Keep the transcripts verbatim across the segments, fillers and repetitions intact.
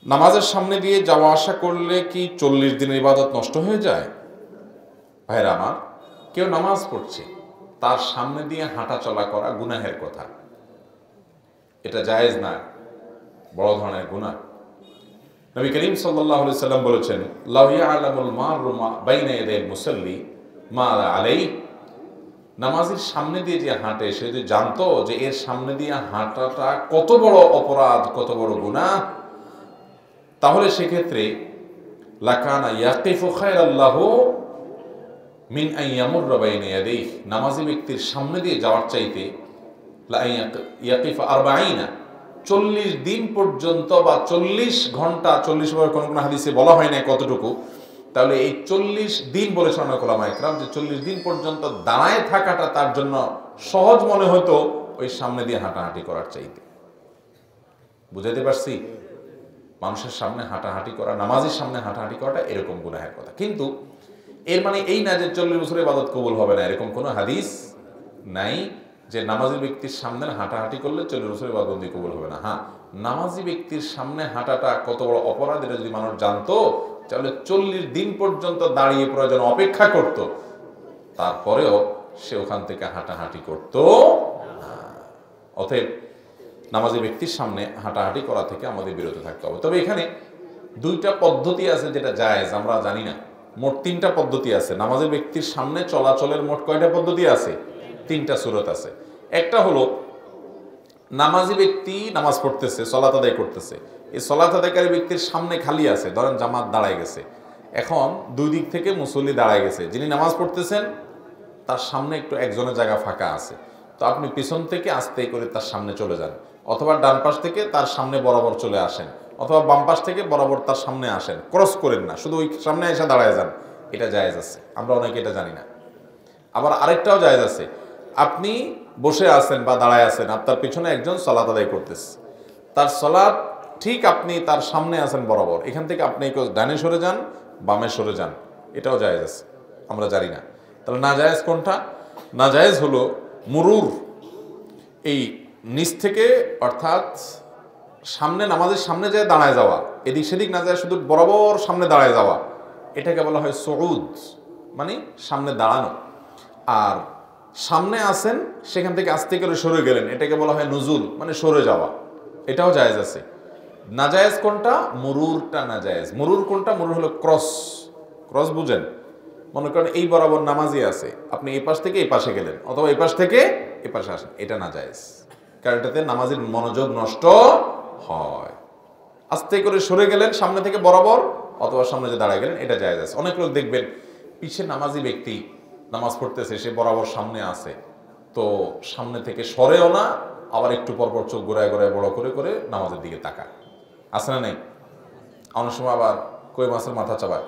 নামাজের সামনে দিয়ে যাওয়া আসা করলে কি চল্লিশ দিনের ইবাদত নষ্ট হয়ে যায়? ভাইরা আমার, কেউ নামাজ পড়ছে, তার সামনে দিয়ে হাঁটা চলা করা গুনাহের কথা, এটা জায়েজ না, বড় ধরনের গুনাহ। নবী করিম সাল্লাল্লাহু আলাইহি সাল্লাম বলেছেন, লাউ ইয়ালামুল মারু বাইনা ইয়াদাইল মুসাল্লি মা আলাইহি, নামাজের সামনে দিয়ে যে হাঁটে সে যদি জানতো যে এর সামনে দিয়ে হাঁটাটা কত বড় অপরাধ, কত বড় গুনাহ, তাহলে সেক্ষেত্রে লাকানা ইয়াকিফু খায়রাল্লাহু মিন আন ইয়ামুররা বাইনা ইয়াদাইহি, নামাজি ব্যক্তির সামনে দিয়ে যাওয়ার চাইতে লা ইয়াকিফু আরবাঈনা, চল্লিশ দিন পর্যন্ত বা চল্লিশ ঘন্টা, চল্লিশ বার কোন কোন হাদিসে বলা হয় না কতটুকু, তাহলে এই চল্লিশ দিন বলেছেন অনেক ওলামা ইকরাম যে চল্লিশ দিন পর্যন্ত দাঁড়ায় থাকাটা তার জন্য সহজ মনে হতো ওই সামনে দিয়ে হাঁটাহাঁটি করার চাইতে। বুঝাইতে পারছি? মানুষের সামনে হাঁটাহাঁটি করা, নামাজের সামনে হাঁটাহাঁটি করাটা এরকম গুনাহের কথা। কিন্তু এর মানে এই না যে চল্লিশ বছরের ইবাদত কবুল হবে না, এরকম কোনো হাদিস নাই যে নামাজি ব্যক্তির সামনে হাঁটাহাঁটি করলে চল্লিশ বছরের ইবাদত কবুল হবে না। হ্যাঁ, নামাজি ব্যক্তির সামনে হাঁটাটা কত বড় অপরাধ এটা যদি মানুষ জানতো, তাহলে চল্লিশ দিন পর্যন্ত দাঁড়িয়ে প্রয়োজন অপেক্ষা করত, তারপরেও সে ওখান থেকে হাঁটাহাঁটি করত। অতএব নামাজি ব্যক্তির সামনে হাঁটাহাঁটি করা থেকে আমাদের বিরত থাকতে হবে। তবে এখানে দুইটা পদ্ধতি আছে যেটা জায়েজ, আমরা জানি না। মোট তিনটা পদ্ধতি আছে নামাজি ব্যক্তির সামনে চলাচলের। মোট কয়টা পদ্ধতি আছে? তিনটা সুরত আছে। একটা হলো নামাজি ব্যক্তি নামাজ পড়তেছে, সলাত আদায় করতেছে, এই সলাত আদায়কারী ব্যক্তির সামনে খালি আছে, ধরেন জামাত দাঁড়ায় গেছে, এখন দুই দিক থেকে মুসল্লি দাঁড়ায় গেছে, যিনি নামাজ পড়তেছেন তার সামনে একটু একজনের জায়গা ফাঁকা আছে, তো আপনি পিছন থেকে আস্তে করে তার সামনে চলে যান, অথবা ডান পাশ থেকে তার সামনে বরাবর চলে আসেন, অথবা বাম পাশ থেকে বরাবর তার সামনে আসেন, ক্রস করেন না, শুধু ওই সামনে এসে দাঁড়ায় যান। এটা জায়েজ আছে, আমরা অনেকে এটা জানি না। আবার আরেকটাও জায়েজ আছে, আপনি বসে আছেন বা দাঁড়ায় আছেন, আপনার পিছনে একজন সালাত আদায় করতেছে, তার সালাত ঠিক আপনি তার সামনে আছেন বরাবর, এখান থেকে আপনি ডানে সরে যান, বামে সরে যান, এটাও জায়েজ আছে, আমরা জানি না। তাহলে না জায়েজ কোনটা? না জায়েজ হলো মুরুর, এই নিচ থেকে, অর্থাৎ সামনে নামাজের সামনে যায় দাঁড়ায় যাওয়া, এদিক সেদিক না যায়, শুধু বরাবর সামনে দাঁড়ায় যাওয়া, এটাকে বলা হয় সুউদ, মানে সামনে দাঁড়ানো। আর সামনে আসেন, সেখান থেকে আস্তে করে সরে গেলেন, এটাকে বলা হয় নুজুল, মানে সরে যাওয়া, এটাও জায়েজ আছে। নাজায়েজ কোনটা? মুরুরটা নাজায়েজ। মুরুর কোনটা? মুরুর হলো ক্রস। ক্রস বুঝেন? মনে করেন এই বরাবর নামাজি আছে, আপনি এই পাশ থেকে এই পাশে গেলেন, অথবা এই পাশ থেকে এই পাশে আসেন, এটা নাজায়েজ, কারণ এটাতে নামাজের মনোযোগ নষ্ট হয়। আস্তে করে সরে গেলেন সামনে থেকে বরাবর, অথবা সামনে যে দাঁড়ায় গেলেন, এটা জায়েজ আছে। অনেক লোক দেখবেন পিছে নামাজি ব্যক্তি নামাজ পড়তেছে, সে বরাবর সামনে আছে, তো সামনে থেকে সরেও না, আবার একটু পরপর চোখ ঘোরায় ঘোরায় বড় করে করে নামাজের দিকে তাকায়, আছে না নেই? অনেক সময় আবার কই মাছের মাথা চাবায়,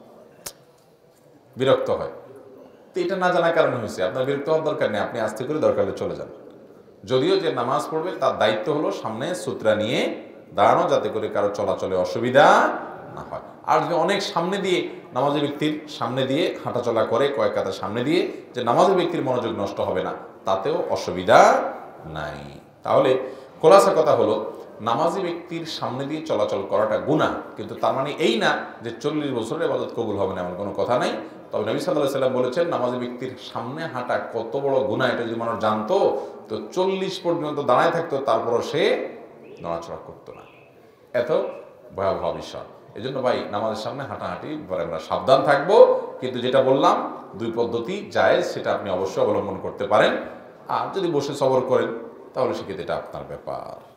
বিরক্ত হয়। তো এটা না জানার কারণে হয়েছে, আপনার বিরক্ত হওয়ার দরকার নেই, আপনি আস্তে করে দরকার হলে চলে যান। যদিও যে নামাজ পড়বে তার দায়িত্ব হলো সামনে সূত্রা নিয়ে দাঁড়ানো, যাতে করে কারো চলাচলে অসুবিধা না হয়। আর যদি অনেক সামনে দিয়ে নামাজি ব্যক্তির সামনে দিয়ে হাঁটাচলা করে, কয়েক কাতার সামনে দিয়ে, যে নামাজি ব্যক্তির মনোযোগ নষ্ট হবে না, তাতেও অসুবিধা নাই। তাহলে খোলাসা কথা হলো, নামাজি ব্যক্তির সামনে দিয়ে চলাচল করাটা গুনাহ, কিন্তু তার মানে এই না যে চল্লিশ বছরের ইবাদত কবুল হবে না, এমন কোনো কথা নাই। তবে নবী সাল্লাল্লাহু আলাইহি সাল্লাম বলেছেন, নামাজি ব্যক্তির সামনে হাঁটা কত বড় গুনাহ, এটা যদি মানুষ জানতো তো চল্লিশ পর্যন্ত দাঁড়ায় থাকতো, তারপরও সে নড়াচড়া করতো না। এত ভয়াবহ বিষয়। এই জন্য ভাই, নামাজের সামনে হাঁটাহাঁটি পরে আমরা সাবধান থাকবো, কিন্তু যেটা বললাম দুই পদ্ধতি জায়েজ, সেটা আপনি অবশ্যই অবলম্বন করতে পারেন। আর যদি বসে সবর করেন তাহলে সেক্ষেত্রে এটা আপনার ব্যাপার।